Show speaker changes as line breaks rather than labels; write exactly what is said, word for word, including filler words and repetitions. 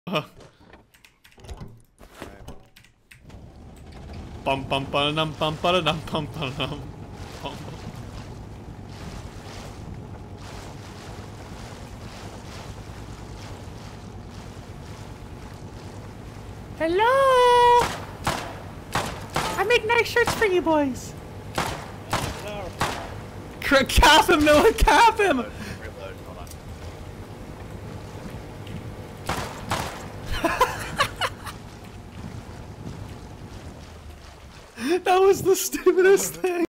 Bum bum ba dum bum ba dum bum ba dum. Hello! I make nice shirts for you boys. C cap him, Noah! Cap him! That was the stupidest thing.